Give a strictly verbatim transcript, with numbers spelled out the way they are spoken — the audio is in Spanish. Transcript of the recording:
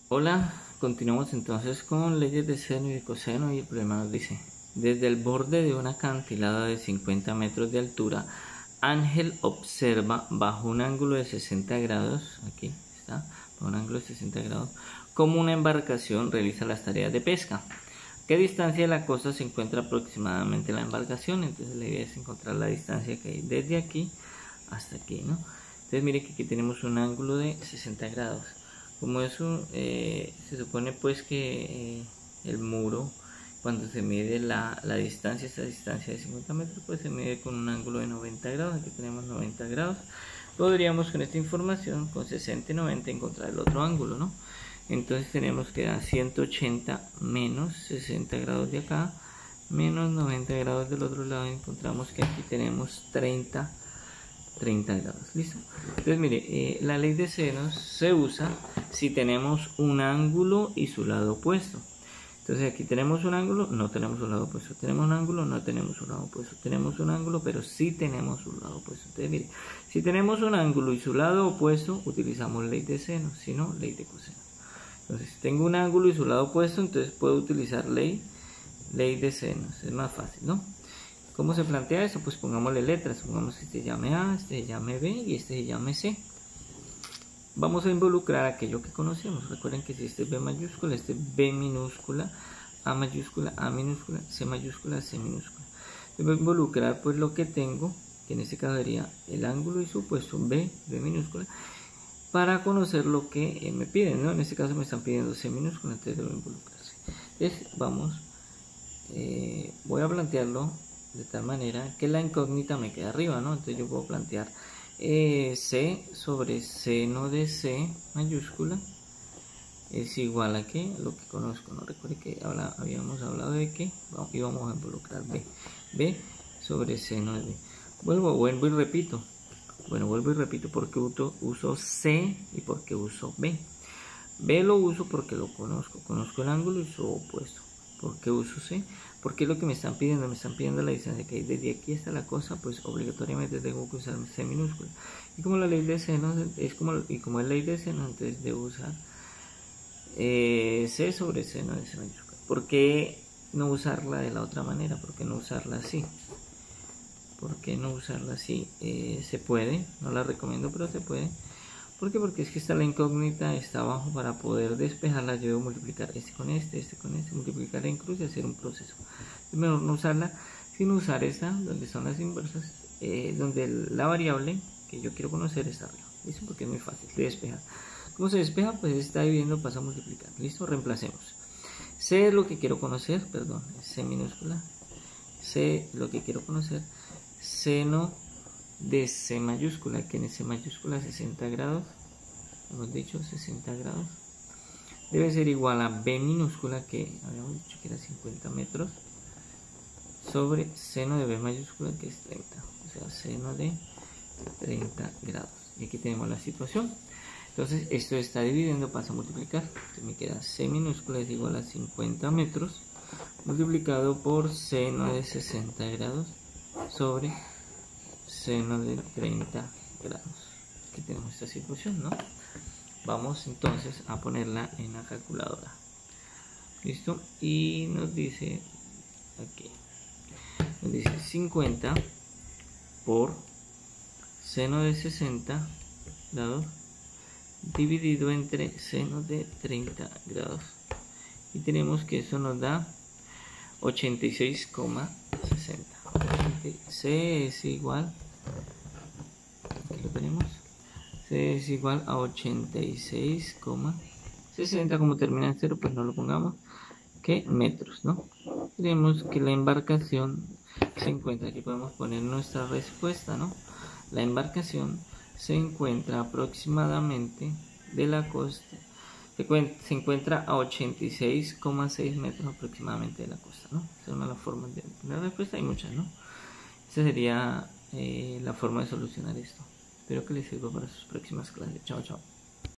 Hola, continuamos entonces con leyes de seno y de coseno y el problema nos dice: desde el borde de una acantilado de cincuenta metros de altura, Ángel observa bajo un ángulo de sesenta grados, aquí está, bajo un ángulo de sesenta grados, cómo una embarcación realiza las tareas de pesca. ¿Qué distancia de la costa se encuentra aproximadamente la embarcación? Entonces la idea es encontrar la distancia que hay desde aquí hasta aquí, ¿no? Entonces mire que aquí tenemos un ángulo de sesenta grados. Como eso eh, se supone pues que eh, el muro, cuando se mide la, la distancia, esta distancia de cincuenta metros, pues se mide con un ángulo de noventa grados. Aquí tenemos noventa grados. Podríamos con esta información, con sesenta y noventa, encontrar el otro ángulo, ¿no? Entonces tenemos que dar ciento ochenta menos sesenta grados de acá, menos noventa grados del otro lado. Encontramos que aquí tenemos treinta grados, listo. Entonces mire, eh, la ley de senos se usa si tenemos un ángulo y su lado opuesto. Entonces aquí tenemos un ángulo, no tenemos un lado opuesto. Tenemos un ángulo, no tenemos un lado opuesto. Tenemos un ángulo, pero sí tenemos un lado opuesto. Entonces mire, si tenemos un ángulo y su lado opuesto, utilizamos ley de seno, si no, ley de coseno. Entonces si tengo un ángulo y su lado opuesto, entonces puedo utilizar ley, ley de senos. Es más fácil, ¿no? ¿Cómo se plantea eso? Pues pongámosle letras, pongamos que este llame A, este llame B y este llame C. Vamos a involucrar aquello que conocemos. Recuerden que si este es B mayúscula, este es B minúscula, A mayúscula, A minúscula, C mayúscula, C minúscula. Voy a involucrar pues lo que tengo, que en este caso sería el ángulo y su opuesto, B, B minúscula, para conocer lo que me piden, ¿no? En este caso me están pidiendo C minúscula, entonces debo involucrarse. Entonces vamos, eh, voy a plantearlo de tal manera que la incógnita me quede arriba, ¿no? Entonces yo puedo plantear eh, C sobre seno de C mayúscula es igual a que lo que conozco, ¿no? Recuerde que habla, habíamos hablado de que vamos, íbamos a involucrar B, B sobre seno de B. Vuelvo, vuelvo y repito. Bueno, vuelvo y repito porque uso, uso C y porque uso B. B lo uso porque lo conozco, conozco el ángulo y su opuesto. ¿Por qué uso C? Porque es lo que me están pidiendo, me están pidiendo la distancia que hay desde aquí hasta la cosa, pues obligatoriamente tengo que usar C minúscula. Y como la ley de seno es como, y como es ley de seno, entonces debo usar eh, C sobre seno de C mayúscula. ¿Por qué no usarla de la otra manera? ¿Por qué no usarla así? ¿Por qué no usarla así? Eh, se puede, no la recomiendo, pero se puede. ¿Por qué? Porque es que está la incógnita, está abajo. Para poder despejarla yo debo multiplicar este con este, este con este, multiplicar en cruz y hacer un proceso. Es mejor no usarla, sino usar esta, donde son las inversas, eh, donde la variable que yo quiero conocer está arriba. ¿Listo? Porque es muy fácil de despejar. ¿Cómo se despeja? Pues está dividiendo, pasa a multiplicar. ¿Listo? Reemplacemos. C es lo que quiero conocer, perdón, es C minúscula. C es lo que quiero conocer. Seno de C mayúscula, que en C mayúscula sesenta grados, hemos dicho sesenta grados, debe ser igual a B minúscula, que habíamos dicho que era cincuenta metros, sobre seno de B mayúscula, que es treinta, o sea, seno de treinta grados. Y aquí tenemos la situación. Entonces esto está dividiendo, pasa a multiplicar. Entonces me queda C minúscula es igual a cincuenta metros multiplicado por seno de sesenta grados sobre seno de treinta grados. Aquí tenemos esta situación, ¿no? Vamos entonces a ponerla en la calculadora. ¿Listo? Y nos dice aquí, nos dice cincuenta por seno de sesenta grados dividido entre seno de treinta grados. Y tenemos que eso nos da ochenta y seis coma sesenta. C es igual, aquí lo tenemos, C es igual a ochenta y seis coma sesenta, como termina en cero, pues no lo pongamos, que metros, ¿no? Tenemos que la embarcación se encuentra, aquí podemos poner nuestra respuesta, ¿no? La embarcación se encuentra aproximadamente de la costa, se encuentra a ochenta y seis coma seis metros aproximadamente de la costa, ¿no? Esa es una de las formas de la respuesta, hay muchas, ¿no? Esa sería eh, la forma de solucionar esto. Espero que les sirva para sus próximas clases. Chao, chao.